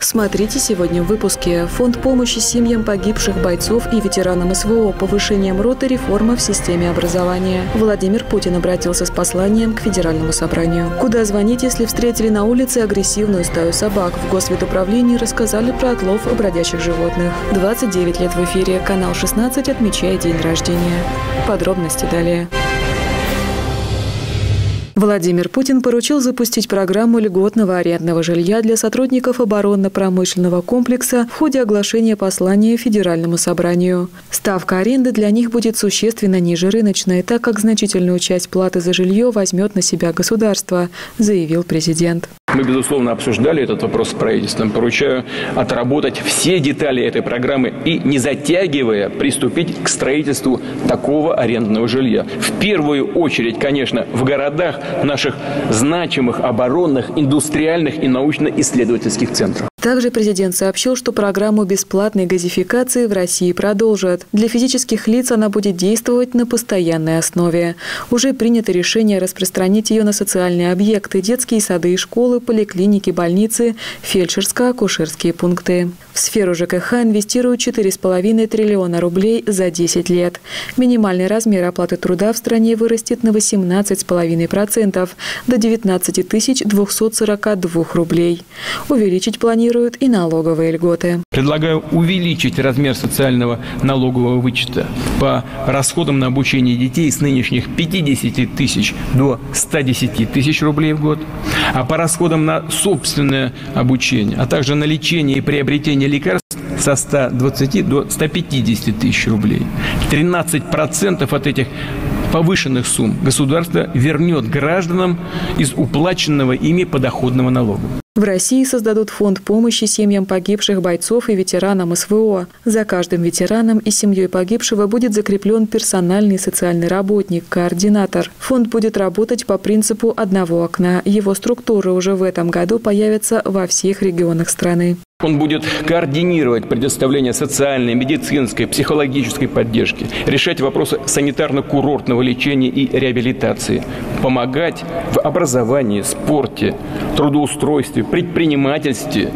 Смотрите сегодня в выпуске. Фонд помощи семьям погибших бойцов и ветеранам СВО. Повышением роты, реформа в системе образования. Владимир Путин обратился с посланием к Федеральному собранию. Куда звонить, если встретили на улице агрессивную стаю собак? В Госветуправлении рассказали про отлов бродячих животных. 29 лет в эфире. Канал 16 отмечает день рождения. Подробности далее. Владимир Путин поручил запустить программу льготного арендного жилья для сотрудников оборонно-промышленного комплекса в ходе оглашения послания Федеральному собранию. Ставка аренды для них будет существенно ниже рыночной, так как значительную часть платы за жилье возьмет на себя государство, заявил президент. Мы, безусловно, обсуждали этот вопрос с правительством. Поручаю отработать все детали этой программы и, не затягивая, приступить к строительству такого арендного жилья. В первую очередь, конечно, в городах наших значимых оборонных, индустриальных и научно-исследовательских центров. Также президент сообщил, что программу бесплатной газификации в России продолжат. Для физических лиц она будет действовать на постоянной основе. Уже принято решение распространить ее на социальные объекты, детские сады и школы, поликлиники, больницы, фельдшерско-акушерские пункты. В сферу ЖКХ инвестируют 4,5 триллиона рублей за 10 лет. Минимальный размер оплаты труда в стране вырастет на 18,5% до 19 242 рублей. Увеличить планируют и налоговые льготы. Предлагаю увеличить размер социального налогового вычета по расходам на обучение детей с нынешних 50 тысяч до 110 тысяч рублей в год, а по расходам на собственное обучение, а также на лечение и приобретение лекарств со 120 до 150 тысяч рублей. 13% от этих повышенных сумм государство вернет гражданам из уплаченного ими подоходного налога. В России создадут фонд помощи семьям погибших бойцов и ветеранам СВО. За каждым ветераном и семьей погибшего будет закреплен персональный социальный работник, координатор. Фонд будет работать по принципу одного окна. Его структуры уже в этом году появятся во всех регионах страны. Он будет координировать предоставление социальной, медицинской, психологической поддержки, решать вопросы санитарно-курортного лечения и реабилитации, помогать в образовании, спорте, трудоустройстве, предпринимательстве,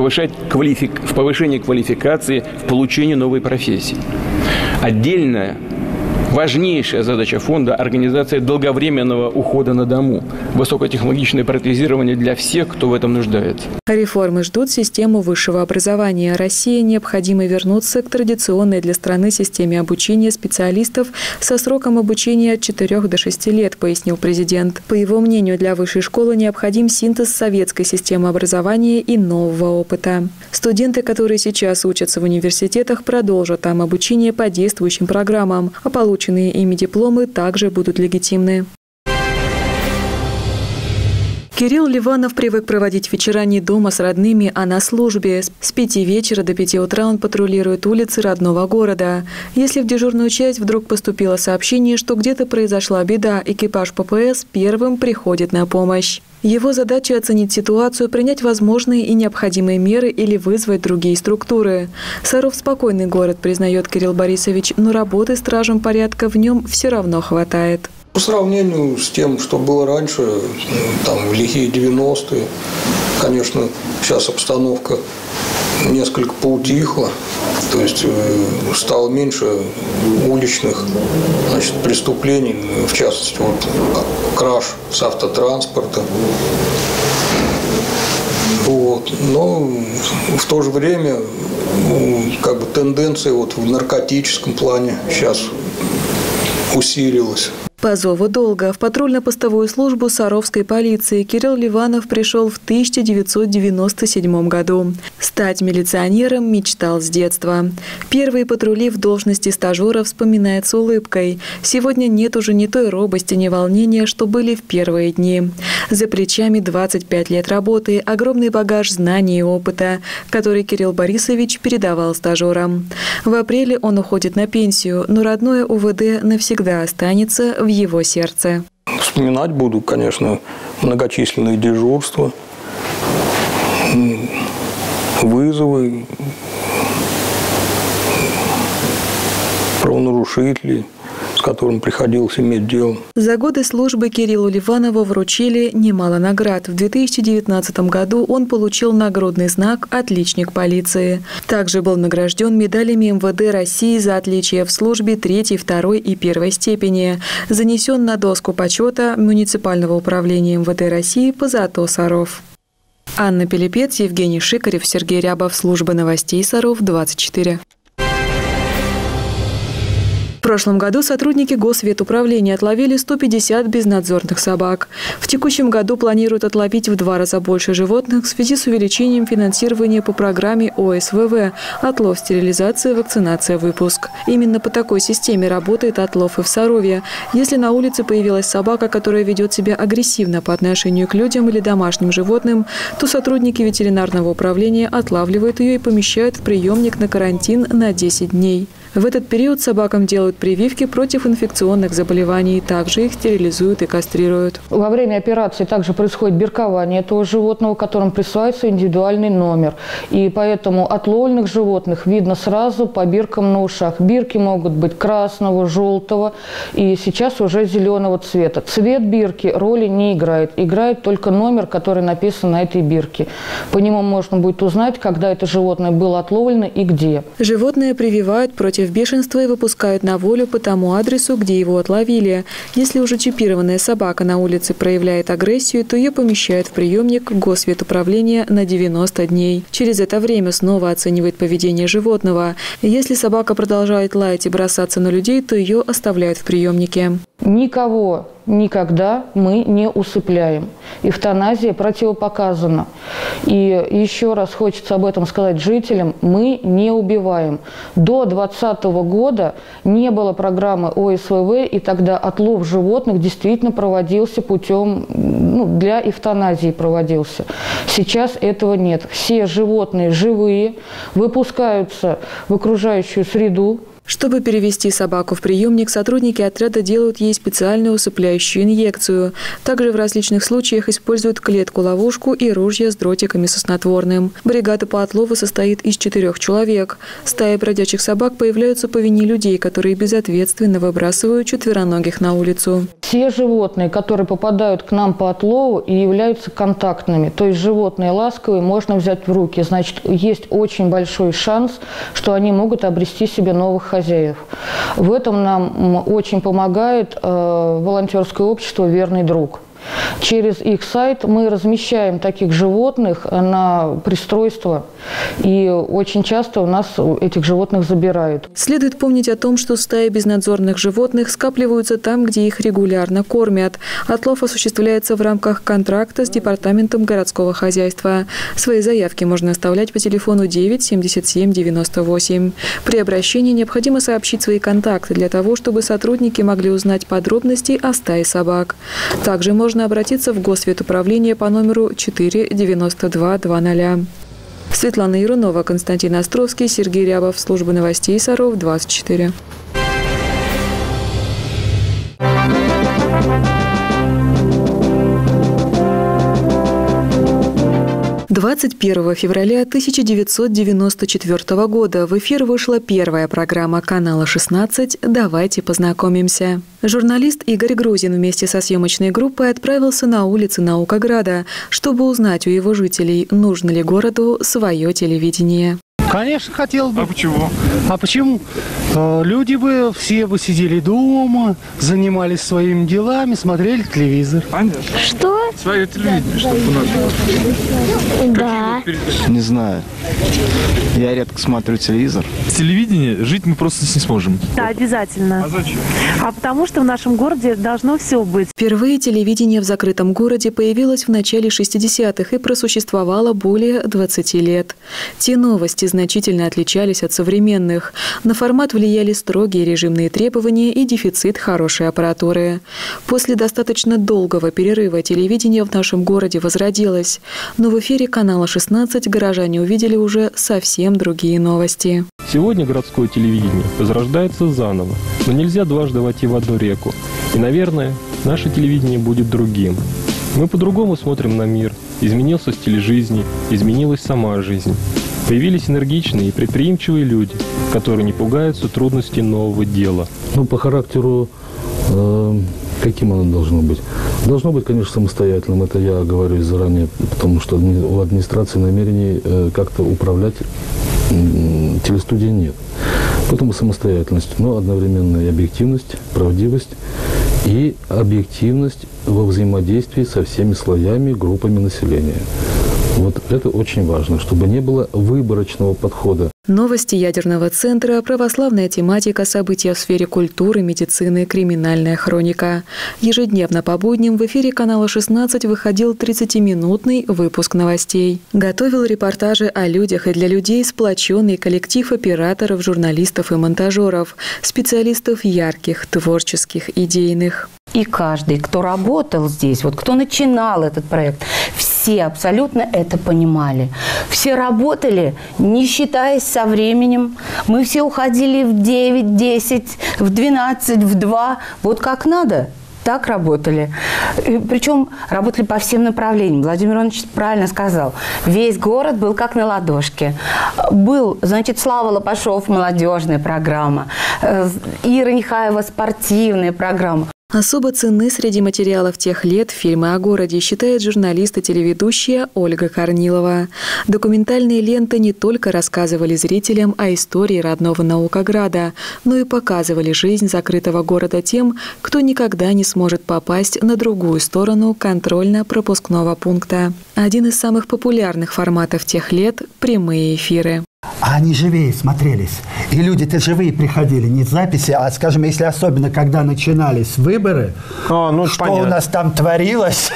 в повышении квалификации, в получении новой профессии. Отдельная важнейшая задача фонда – организация долговременного ухода на дому, высокотехнологичное протезирование для всех, кто в этом нуждается. Реформы ждут систему высшего образования. России необходимо вернуться к традиционной для страны системе обучения специалистов со сроком обучения от 4 до 6 лет, пояснил президент. По его мнению, для высшей школы необходим синтез советской системы образования и нового опыта. Студенты, которые сейчас учатся в университетах, продолжат там обучение по действующим программам, а полученные ими дипломы также будут легитимны. Кирилл Ливанов привык проводить вечера не дома с родными, а на службе. С 5 вечера до 5 утра он патрулирует улицы родного города. Если в дежурную часть вдруг поступило сообщение, что где-то произошла беда, экипаж ППС первым приходит на помощь. Его задача – оценить ситуацию, принять возможные и необходимые меры или вызвать другие структуры. Саров – спокойный город, признает Кирилл Борисович, но работы стражем порядка в нем все равно хватает. По сравнению с тем, что было раньше, там, в лихие 90-е, конечно, сейчас обстановка несколько поутихла, то есть стало меньше уличных, значит, преступлений, в частности, вот, краж с автотранспорта. Вот. Но в то же время как бы тенденция вот в наркотическом плане сейчас усилилась. По зову долга в патрульно-постовую службу Саровской полиции Кирилл Ливанов пришел в 1997 году. Стать милиционером мечтал с детства. Первые патрули в должности стажера вспоминает с улыбкой. Сегодня нет уже ни той робости, ни волнения, что были в первые дни. За плечами 25 лет работы, огромный багаж знаний и опыта, который Кирилл Борисович передавал стажерам. В апреле он уходит на пенсию, но родное УВД навсегда останется в его сердце. Вспоминать буду, конечно, многочисленные дежурства, вызовы правонарушителей, с которым приходилось иметь дело. За годы службы Кириллу Ливанову вручили немало наград. В 2019 году он получил нагрудный знак «Отличник полиции». Также был награжден медалями МВД России за отличие в службе 3, 2 и 1 степени. Занесен на доску почета муниципального управления МВД России по ЗАТО «Саров». Анна Пилипец, Евгений Шикарев, Сергей Рябов. Служба новостей «Саров», 24. В прошлом году сотрудники Госветуправления отловили 150 безнадзорных собак. В текущем году планируют отловить в 2 раза больше животных в связи с увеличением финансирования по программе ОСВВ «Отлов, стерилизация, вакцинация, выпуск». Именно по такой системе работает отлов и в Сарове. Если на улице появилась собака, которая ведет себя агрессивно по отношению к людям или домашним животным, то сотрудники ветеринарного управления отлавливают ее и помещают в приемник на карантин на 10 дней. В этот период собакам делают прививки против инфекционных заболеваний. Также их стерилизуют и кастрируют. Во время операции также происходит биркование этого животного, которому присваивается индивидуальный номер. И поэтому отловленных животных видно сразу по биркам на ушах. Бирки могут быть красного, желтого и сейчас уже зеленого цвета. Цвет бирки роли не играет. Играет только номер, который написан на этой бирке. По нему можно будет узнать, когда это животное было отловлено и где. Животное прививают против бешенства и выпускают на волю по тому адресу, где его отловили. Если уже чипированная собака на улице проявляет агрессию, то ее помещают в приемник Госветуправления на 90 дней. Через это время снова оценивают поведение животного. Если собака продолжает лаять и бросаться на людей, то ее оставляют в приемнике. Никого никогда мы не усыпляем. Эвтаназия противопоказана. И еще раз хочется об этом сказать жителям. Мы не убиваем. До 2020 года не было программы ОСВВ, и тогда отлов животных действительно проводился путем, для эвтаназии проводился. Сейчас этого нет. Все животные живые, выпускаются в окружающую среду. Чтобы перевести собаку в приемник, сотрудники отряда делают ей специальную усыпляющую инъекцию. Также в различных случаях используют клетку-ловушку и ружья с дротиками со снотворным. Бригада по отлову состоит из 4 человек. Стаи бродячих собак появляются по вине людей, которые безответственно выбрасывают четвероногих на улицу. Все животные, которые попадают к нам по отлову, и являются контактными. То есть животные ласковые можно взять в руки. Значит, есть очень большой шанс, что они могут обрести себе новых хозяев. В этом нам очень помогает волонтерское общество «Верный друг». Через их сайт мы размещаем таких животных на пристройство, и очень часто у нас этих животных забирают. Следует помнить о том, что стаи безнадзорных животных скапливаются там, где их регулярно кормят. Отлов осуществляется в рамках контракта с Департаментом городского хозяйства. Свои заявки можно оставлять по телефону 9 77 98. При обращении необходимо сообщить свои контакты для того, чтобы сотрудники могли узнать подробности о стае собак. Также можно обратиться в Госветуправление по номеру 4 92 00. Светлана Ярунова, Константин Островский, Сергей Рябов. Служба новостей «Саров», 24. 21 февраля 1994 года в эфир вышла первая программа канала 16 «Давайте познакомимся». Журналист Игорь Грузин вместе со съемочной группой отправился на улицы Наукограда, чтобы узнать у его жителей, нужно ли городу свое телевидение. Конечно, хотел бы. А почему? А почему? Люди бы все бы сидели дома, занимались своими делами, смотрели телевизор. Понятно. Что? Свое телевидение, чтобы у нас было. Да. Не знаю. Я редко смотрю телевизор. Телевидение жить мы просто не сможем. Да, обязательно. А зачем? А потому что в нашем городе должно все быть. Впервые телевидение в закрытом городе появилось в начале 60-х и просуществовало более 20 лет. Те новости значительно отличались от современных. На формат влияли строгие режимные требования и дефицит хорошей аппаратуры. После достаточно долгого перерыва телевидение в нашем городе возродилось. Но в эфире канала 16 горожане увидели уже совсем другие новости. Сегодня городское телевидение возрождается заново, но нельзя дважды войти в одну реку. И, наверное, наше телевидение будет другим. Мы по-другому смотрим на мир. Изменился стиль жизни, изменилась сама жизнь. Появились энергичные и предприимчивые люди, которые не пугаются трудностей нового дела. Ну, по характеру, каким оно должно быть? Должно быть, конечно, самостоятельным, это я говорю заранее, потому что у администрации намерений как-то управлять телестудией нет. Поэтому самостоятельность, но одновременно и объективность, правдивость и объективность во взаимодействии со всеми слоями, группами населения. Вот это очень важно, чтобы не было выборочного подхода. Новости ядерного центра, православная тематика, события в сфере культуры, медицины, криминальная хроника. Ежедневно по будням в эфире канала 16 выходил 30-минутный выпуск новостей. Готовил репортажи о людях и для людей сплоченный коллектив операторов, журналистов и монтажеров, специалистов ярких, творческих, идейных. И каждый, кто работал здесь, вот кто начинал этот проект, все абсолютно это понимали. Все работали, не считаясь со временем. Мы все уходили в 9, 10, в 12, в 2. Вот как надо. Так работали. Причем работали по всем направлениям. Владимир Иванович правильно сказал. Весь город был как на ладошке. Был, значит, Слава Лопашов, молодежная программа. Ира Нехаева, спортивная программа. Особо ценны среди материалов тех лет фильмы о городе, считает журналист и телеведущая Ольга Корнилова. Документальные ленты не только рассказывали зрителям о истории родного Наукограда, но и показывали жизнь закрытого города тем, кто никогда не сможет попасть на другую сторону контрольно-пропускного пункта. Один из самых популярных форматов тех лет – прямые эфиры. А они живее смотрелись. И люди-то живые приходили, не записи, а, скажем, если особенно, когда начинались выборы, что понятно. У нас там творилось.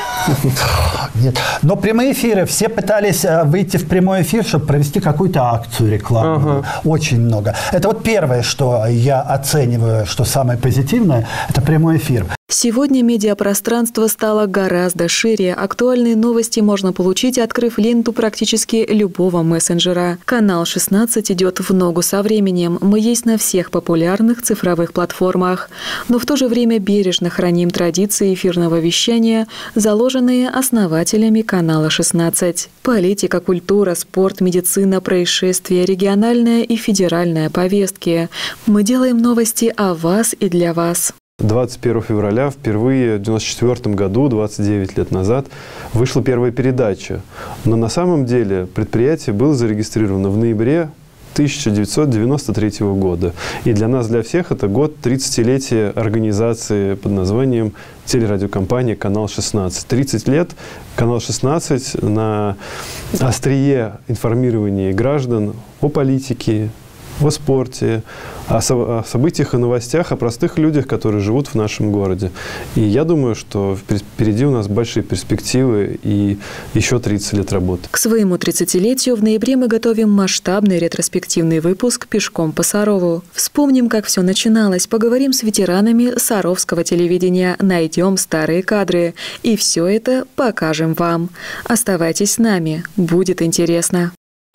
Нет. Но прямые эфиры, все пытались выйти в прямой эфир, чтобы провести какую-то акцию рекламную. Очень много. Это вот первое, что я оцениваю, что самое позитивное, это прямой эфир. Сегодня медиапространство стало гораздо шире. Актуальные новости можно получить, открыв ленту практически любого мессенджера. Канал 16 идет в ногу со временем. Мы есть на всех популярных цифровых платформах. Но в то же время бережно храним традиции эфирного вещания, заложенные основателями канала 16. Политика, культура, спорт, медицина, происшествия, региональная и федеральная повестки. Мы делаем новости о вас и для вас. 21 февраля впервые в 1994 году, 29 лет назад, вышла первая передача. Но на самом деле предприятие было зарегистрировано в ноябре 1993 года. И для нас, для всех, это год 30-летия организации под названием телерадиокомпания «Канал 16». 30 лет «Канал 16» на острие информирования граждан о политике, о спорте, о событиях и новостях, о простых людях, которые живут в нашем городе. И я думаю, что впереди у нас большие перспективы и еще 30 лет работы. К своему 30-летию в ноябре мы готовим масштабный ретроспективный выпуск «Пешком по Сарову». Вспомним, как все начиналось, поговорим с ветеранами саровского телевидения, найдем старые кадры. И все это покажем вам. Оставайтесь с нами, будет интересно.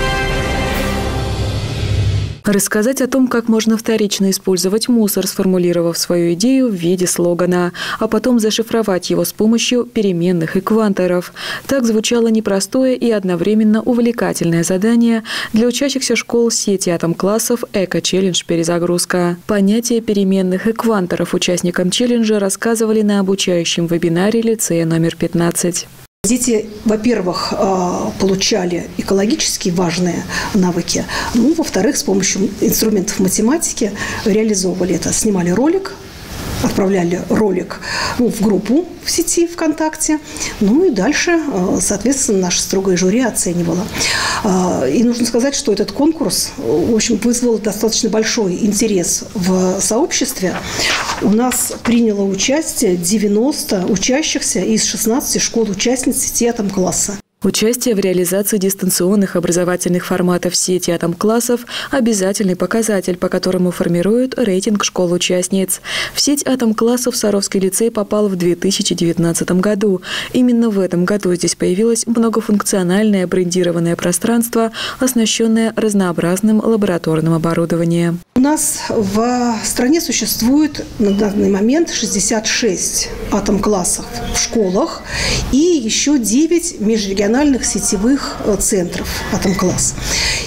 Рассказать о том, как можно вторично использовать мусор, сформулировав свою идею в виде слогана, а потом зашифровать его с помощью переменных и кванторов. Так звучало непростое и одновременно увлекательное задание для учащихся школ сети атом-классов «Эко-челлендж Перезагрузка». Понятие переменных и кванторов участникам челленджа рассказывали на обучающем вебинаре лицея номер 15. Дети, во-первых, получали экологически важные навыки, ну, во-вторых, с помощью инструментов математики реализовывали это. Снимали ролик, отправляли ролик в группу в сети ВКонтакте, ну и дальше, соответственно, наше строгое жюри оценивало. И нужно сказать, что этот конкурс, в общем, вызвал достаточно большой интерес в сообществе. У нас приняло участие 90 учащихся из 16 школ-участниц сети атом-класса. Участие в реализации дистанционных образовательных форматов сети атом-классов – обязательный показатель, по которому формируют рейтинг школ-участниц. В сеть атом-классов Саровский лицей попал в 2019 году. Именно в этом году здесь появилось многофункциональное брендированное пространство, оснащенное разнообразным лабораторным оборудованием. У нас в стране существует на данный момент 66 атом-классов в школах и еще 9 межрегиональных сетевых центров атом-класс.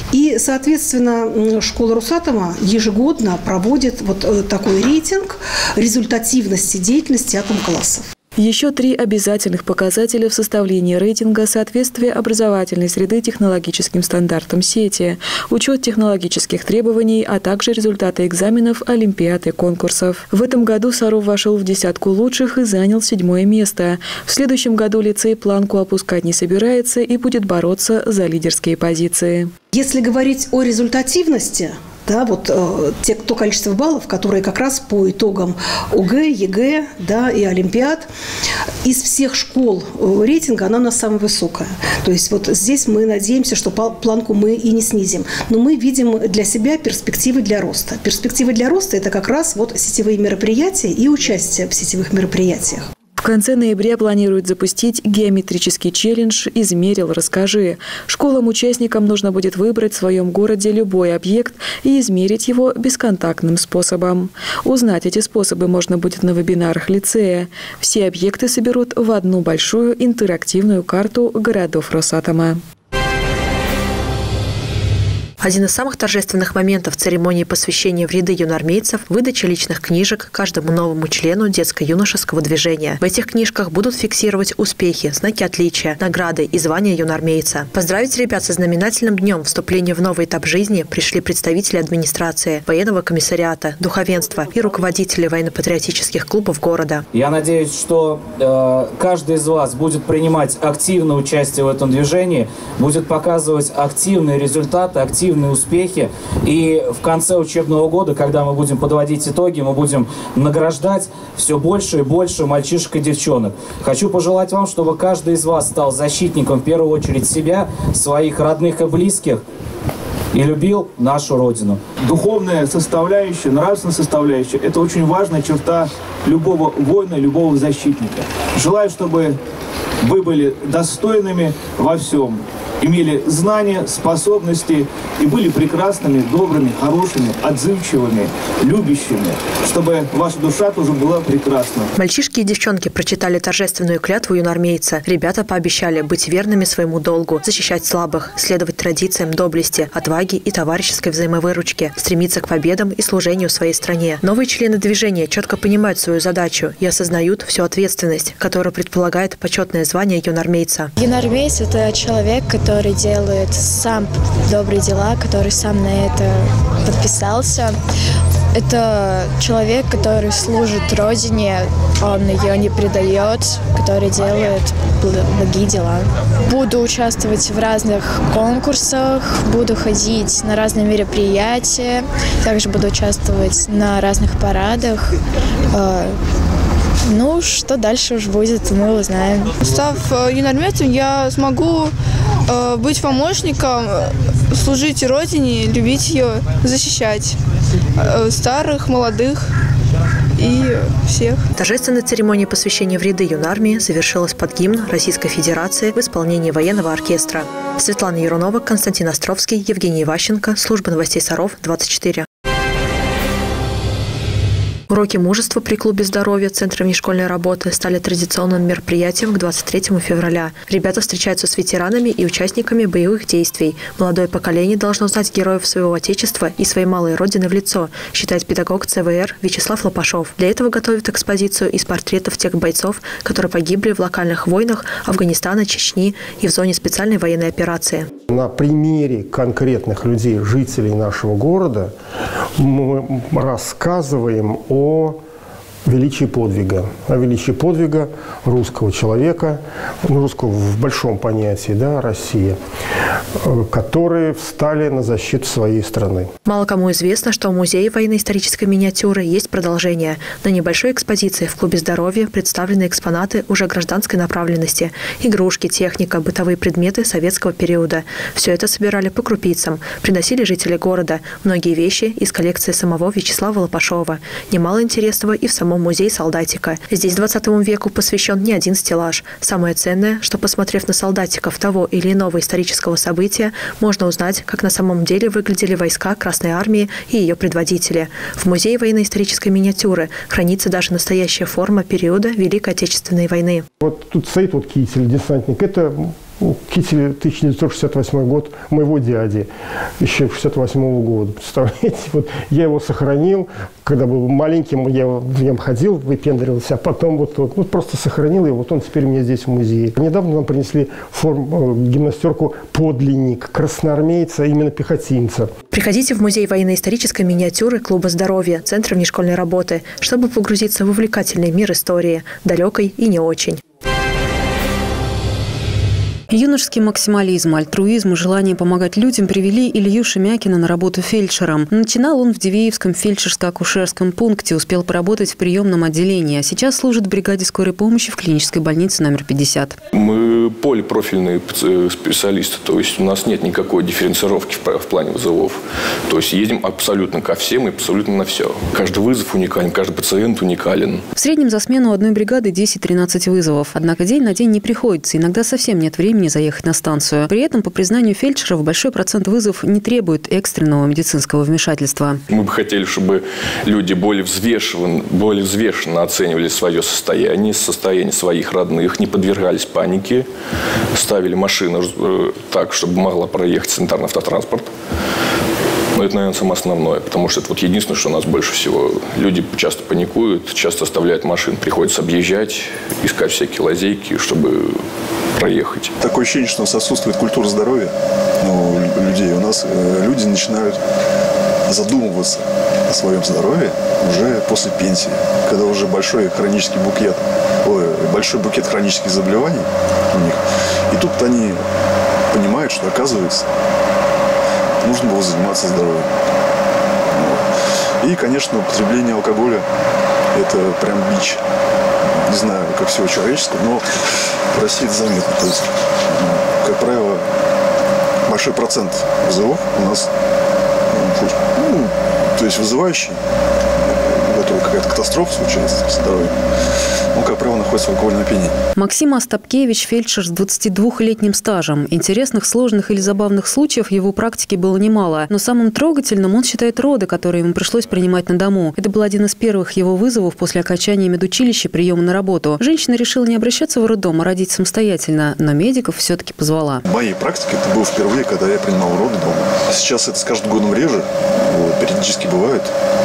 И, соответственно, школа Росатома ежегодно проводит вот такой рейтинг результативности деятельности атомклассов. Еще 3 обязательных показателя в составлении рейтинга: соответствие образовательной среды технологическим стандартам сети, учет технологических требований, а также результаты экзаменов, олимпиад и конкурсов. В этом году Саров вошел в 10 лучших и занял 7-е место. В следующем году лицей планку опускать не собирается и будет бороться за лидерские позиции. Если говорить о результативности, да, вот то количество баллов, которые как раз по итогам ОГЭ, ЕГЭ, да, и олимпиад, из всех школ рейтинга она у нас самая высокая. То есть вот здесь мы надеемся, что планку мы и не снизим. Но мы видим для себя перспективы для роста. Перспективы для роста – это как раз вот сетевые мероприятия и участие в сетевых мероприятиях. В конце ноября планируют запустить геометрический челлендж «Измерил, расскажи». Школам-участникам нужно будет выбрать в своем городе любой объект и измерить его бесконтактным способом. Узнать эти способы можно будет на вебинарах лицея. Все объекты соберут в одну большую интерактивную карту городов Росатома. Один из самых торжественных моментов церемонии посвящения в ряды юноармейцев – выдача личных книжек каждому новому члену детско-юношеского движения. В этих книжках будут фиксировать успехи, знаки отличия, награды и звания юноармейца. Поздравить ребят со знаменательным днем вступления в новый этап жизни пришли представители администрации, военного комиссариата, духовенства и руководители военно-патриотических клубов города. Я надеюсь, что каждый из вас будет принимать активное участие в этом движении, будет показывать активные результаты, активные успехи. И в конце учебного года, когда мы будем подводить итоги, мы будем награждать все больше и больше мальчишек и девчонок. Хочу пожелать вам, чтобы каждый из вас стал защитником в первую очередь себя, своих родных и близких, и любил нашу Родину. Духовная составляющая, нравственная составляющая – это очень важная черта любого воина, любого защитника. Желаю, чтобы вы были достойными во всем, имели знания, способности и были прекрасными, добрыми, хорошими, отзывчивыми, любящими, чтобы ваша душа тоже была прекрасна. Мальчишки и девчонки прочитали торжественную клятву юноармейца. Ребята пообещали быть верными своему долгу, защищать слабых, следовать традициям доблести, отваги и товарищеской взаимовыручки, стремиться к победам и служению своей стране. Новые члены движения четко понимают свою задачу и осознают всю ответственность, которая предполагает почетное звание юноармейца. Юноармейец – это человек, который делает сам добрые дела, который сам на это подписался. Это человек, который служит Родине, он ее не предает, который делает благие дела. Буду участвовать в разных конкурсах, буду ходить на разные мероприятия, также буду участвовать на разных парадах. Ну, что дальше уж будет, мы узнаем. Став юноармейцем, я смогу быть помощником, служить Родине, любить ее, защищать старых, молодых и всех. Торжественная церемония посвящения в ряды юнармии завершилась под гимн Российской Федерации в исполнении военного оркестра. Светлана Ярунова, Константин Островский, Евгений Иващенко. Служба новостей Саров, 24. Уроки мужества при клубе здоровья Центра внешкольной работы стали традиционным мероприятием к 23 февраля. Ребята встречаются с ветеранами и участниками боевых действий. Молодое поколение должно знать героев своего отечества и своей малой родины в лицо, считает педагог ЦВР Вячеслав Лопашов. Для этого готовят экспозицию из портретов тех бойцов, которые погибли в локальных войнах Афганистана, Чечни и в зоне специальной военной операции. На примере конкретных людей, жителей нашего города, мы рассказываем о величии подвига. О величии подвига русского человека, русского в большом понятии, да, России, которые встали на защиту своей страны. Мало кому известно, что в Музее военно-исторической миниатюры есть продолжение. На небольшой экспозиции в клубе здоровья представлены экспонаты уже гражданской направленности. Игрушки, техника, бытовые предметы советского периода. Все это собирали по крупицам. Приносили жители города. Многие вещи из коллекции самого Вячеслава Лопашова. Немало интересного и в самом музее солдатика. Здесь 20 веку посвящен не один стеллаж. Самое ценное, что, посмотрев на солдатиков того или иного исторического события, можно узнать, как на самом деле выглядели войска Красной Армии и ее предводители. В Музее военно-исторической миниатюры хранится даже настоящая форма периода Великой Отечественной войны. Вот тут стоит вот китель, десантник. Это китель 1968 год моего дяди, еще 68 года. Представляете, вот я его сохранил, когда был маленьким, я в нем ходил, выпендривался, а потом вот просто сохранил его, вот он теперь у меня здесь в музее. Недавно нам принесли гимнастерку «Подлинник» красноармейца, именно пехотинца. Приходите в музей военно-исторической миниатюры Клуба здоровья, Центра внешкольной работы, чтобы погрузиться в увлекательный мир истории, далекой и не очень. Юношеский максимализм, альтруизм и желание помогать людям привели Илью Шемякина на работу фельдшером. Начинал он в Дивеевском фельдшерско-акушерском пункте, успел поработать в приемном отделении, а сейчас служит в бригаде скорой помощи в клинической больнице номер 50. Мы полипрофильные специалисты, то есть у нас нет никакой дифференцировки в плане вызовов. То есть едем абсолютно ко всем и абсолютно на все. Каждый вызов уникален, каждый пациент уникален. В среднем за смену одной бригады 10-13 вызовов. Однако день на день не приходится, иногда совсем нет времени заехать на станцию. При этом, по признанию фельдшеров, большой процент вызовов не требует экстренного медицинского вмешательства. Мы бы хотели, чтобы люди более взвешенно оценивали свое состояние своих родных, не подвергались панике, ставили машину так, чтобы могла проехать санитарный автотранспорт. Но это, наверное, самое основное, потому что это вот единственное, что у нас больше всего. Люди часто паникуют, часто оставляют машины, приходится объезжать, искать всякие лазейки, чтобы проехать. Такое ощущение, что у нас отсутствует культура здоровья у людей. У нас люди начинают задумываться о своем здоровье уже после пенсии, когда уже большой букет хронических заболеваний у них. И тут они понимают, что, оказывается, нужно было заниматься здоровьем. И, конечно, употребление алкоголя – это прям бич. Не знаю, как всего человеческого, но в России это заметно. То есть, как правило, большой процент вызовов у нас, то есть вызывающий, у которого какая-то катастрофа случается со здоровьем, он, как правило, находится в алкогольном опьянении. Максим Остапкевич – фельдшер с 22-летним стажем. Интересных, сложных или забавных случаев в его практике было немало. Но самым трогательным он считает роды, которые ему пришлось принимать на дому. Это был один из первых его вызовов после окончания медучилища приема на работу. Женщина решила не обращаться в роддом, а родить самостоятельно, но медиков все-таки позвала. В моей практике это было впервые, когда я принимал роды дома. Сейчас это с каждым годом реже, периодически бывает.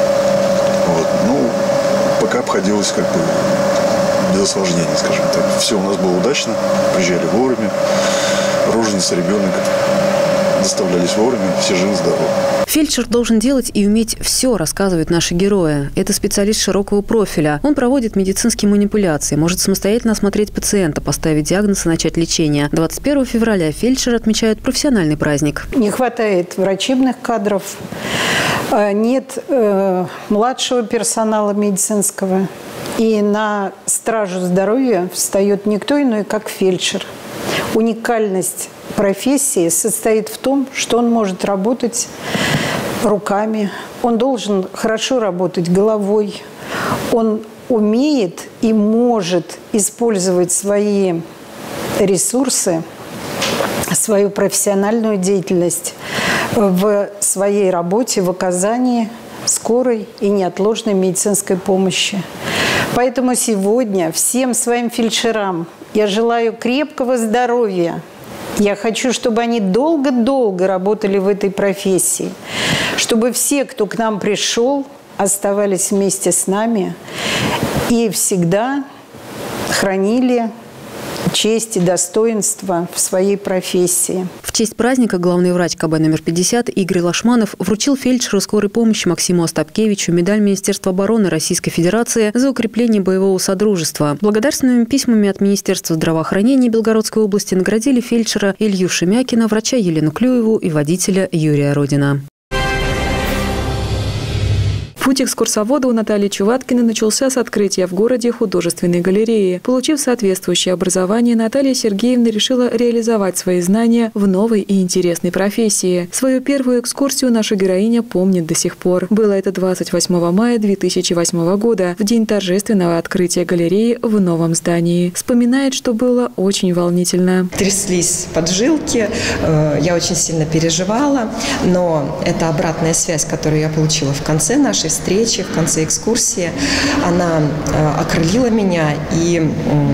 Пока обходилось без осложнений, скажем так. Все у нас было удачно, приезжали вовремя, роженица, ребенок доставлялись вовремя, все живы, здоровы. Фельдшер должен делать и уметь все, рассказывают наши герои. Это специалист широкого профиля. Он проводит медицинские манипуляции, может самостоятельно осмотреть пациента, поставить диагноз и начать лечение. 21 февраля фельдшер отмечает профессиональный праздник. Не хватает врачебных кадров, нет младшего персонала медицинского. И на стражу здоровья встает никто иной, как фельдшер. Уникальность профессии состоит в том, что он может работать руками, он должен хорошо работать головой, он умеет и может использовать свои ресурсы, свою профессиональную деятельность в своей работе, в оказании скорой и неотложной медицинской помощи. Поэтому сегодня всем своим фельдшерам я желаю крепкого здоровья. Я хочу, чтобы они долго-долго работали в этой профессии, чтобы все, кто к нам пришел, оставались вместе с нами и всегда хранили честь и достоинство в своей профессии. В честь праздника главный врач КБ номер 50 Игорь Лашманов вручил фельдшеру скорой помощи Максиму Остапкевичу медаль Министерства обороны Российской Федерации за укрепление боевого содружества. Благодарственными письмами от Министерства здравоохранения Белгородской области наградили фельдшера Илью Шемякина, врача Елену Клюеву и водителя Юрия Родина. Путь экскурсовода у Натальи Чуваткиной начался с открытия в городе художественной галереи. Получив соответствующее образование, Наталья Сергеевна решила реализовать свои знания в новой и интересной профессии. Свою первую экскурсию наша героиня помнит до сих пор. Было это 28 мая 2008 года, в день торжественного открытия галереи в новом здании. Вспоминает, что было очень волнительно. Тряслись поджилки, я очень сильно переживала, но эта обратная связь, которую я получила в конце нашей встречи, в конце экскурсии, она окрылила меня и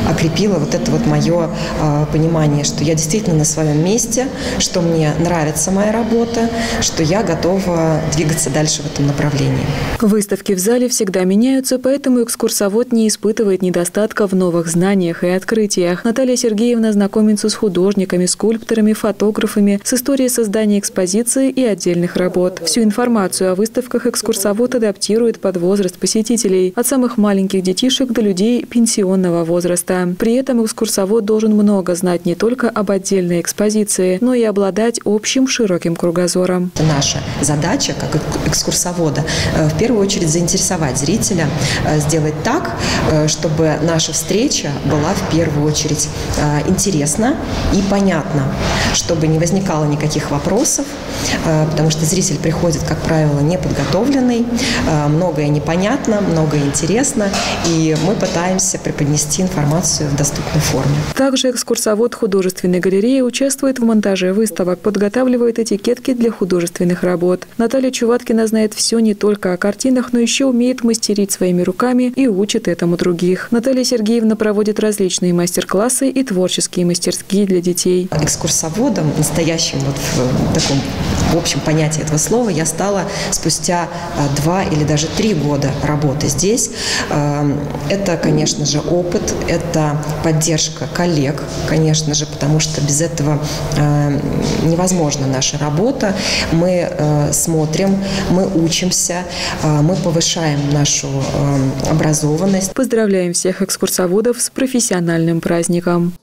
окрепило вот это вот мое понимание, что я действительно на своем месте, что мне нравится моя работа, что я готова двигаться дальше в этом направлении. Выставки в зале всегда меняются, поэтому экскурсовод не испытывает недостатка в новых знаниях и открытиях. Наталья Сергеевна знакомится с художниками, скульпторами, фотографами, с историей создания экспозиции и отдельных работ. Всю информацию о выставках экскурсовод адаптирует под возраст посетителей, от самых маленьких детишек до людей пенсионного возраста. При этом экскурсовод должен много знать не только об отдельной экспозиции, но и обладать общим широким кругозором. Наша задача, как экскурсовода, в первую очередь заинтересовать зрителя, сделать так, чтобы наша встреча была в первую очередь интересна и понятна, чтобы не возникало никаких вопросов, потому что зритель приходит, как правило, неподготовленный, многое непонятно, многое интересно, и мы пытаемся преподнести информацию в доступной форме. Также экскурсовод художественной галереи участвует в монтаже выставок, подготавливает этикетки для художественных работ. Наталья Чуваткина знает все не только о картинах, но еще умеет мастерить своими руками и учит этому других. Наталья Сергеевна проводит различные мастер-классы и творческие мастерские для детей. Экскурсоводом, настоящим вот в таком в общем понятии этого слова, я стала спустя 2 или даже 3 года работы здесь. Это, конечно же, опыт, это поддержка коллег, конечно же, потому что без этого невозможна наша работа. Мы смотрим, мы учимся, мы повышаем нашу образованность. Поздравляем всех экскурсоводов с профессиональным праздником.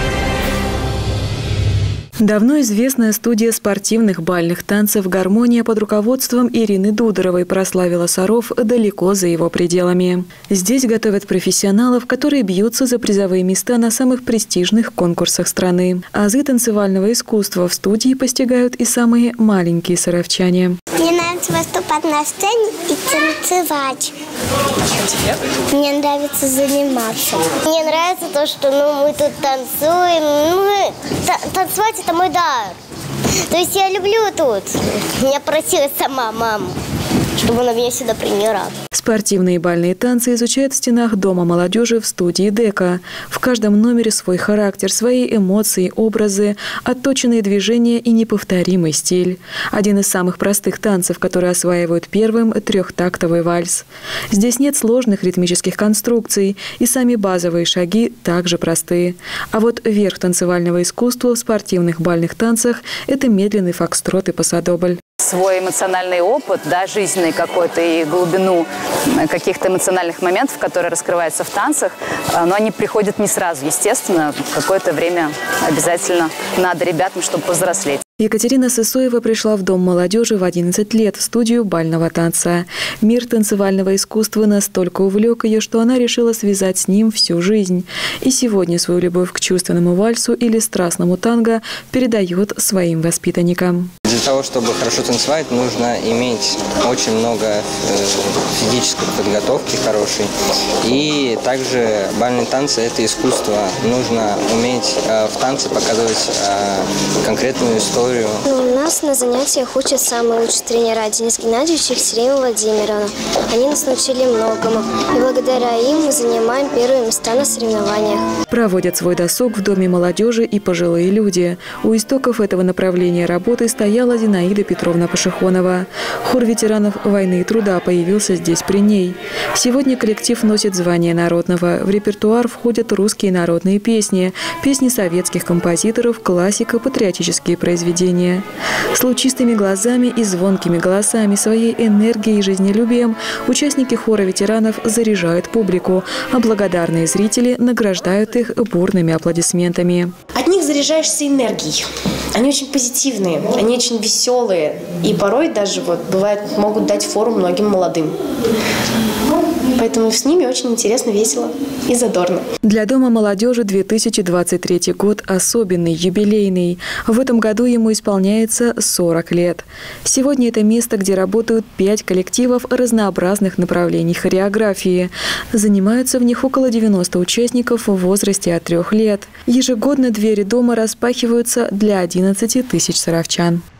Давно известная студия спортивных бальных танцев «Гармония» под руководством Ирины Дударовой прославила Саров далеко за его пределами. Здесь готовят профессионалов, которые бьются за призовые места на самых престижных конкурсах страны. Азы танцевального искусства в студии постигают и самые маленькие саровчане. Мне нравится выступать на сцене и танцевать. Мне нравится заниматься. Мне нравится то, что мы тут танцуем. Танцевать – это мой дар. То есть я люблю тут. Меня просила сама мама, чтобы она меня сюда приняла. Спортивные бальные танцы изучают в стенах Дома молодежи в студии ДЭКа. В каждом номере свой характер, свои эмоции, образы, отточенные движения и неповторимый стиль. Один из самых простых танцев, которые осваивают первым – трехтактовый вальс. Здесь нет сложных ритмических конструкций, и сами базовые шаги также простые. А вот верх танцевального искусства в спортивных бальных танцах – это медленный фокстрот и пасадобль. Свой эмоциональный опыт, да, жизненный какой-то и глубину каких-то эмоциональных моментов, которые раскрываются в танцах, но они приходят не сразу. Естественно, какое-то время обязательно надо ребятам, чтобы повзрослеть. Екатерина Сысоева пришла в Дом молодежи в 11 лет в студию бального танца. Мир танцевального искусства настолько увлек ее, что она решила связать с ним всю жизнь. И сегодня свою любовь к чувственному вальсу или страстному танго передает своим воспитанникам. Для того, чтобы хорошо танцевать, нужно иметь очень много физической подготовки хорошей. И также бальные танцы – это искусство. Нужно уметь в танце показывать конкретную историю. У нас на занятиях учат самые лучшие тренера Денис Геннадьевич и Екатерина Владимировна. Они нас научили многому. И благодаря им мы занимаем первые места на соревнованиях. Проводят свой досуг в Доме молодежи и пожилые люди. У истоков этого направления работы стояла Зинаида Петровна Пашихонова. Хор ветеранов войны и труда появился здесь при ней. Сегодня коллектив носит звание народного. В репертуар входят русские народные песни, песни советских композиторов, классика, патриотические произведения. С лучистыми глазами и звонкими голосами, своей энергией и жизнелюбием участники хора ветеранов заряжают публику, а благодарные зрители награждают их бурными аплодисментами. От них заряжаешься энергией. Они очень позитивные, они очень веселые и порой даже бывает могут дать фору многим молодым. Поэтому с ними очень интересно, весело и задорно. Для Дома молодежи 2023 год особенный, юбилейный. В этом году ему исполняется 40 лет. Сегодня это место, где работают 5 коллективов разнообразных направлений хореографии. Занимаются в них около 90 участников в возрасте от 3 лет. Ежегодно двери дома распахиваются для 11 тысяч саровчан.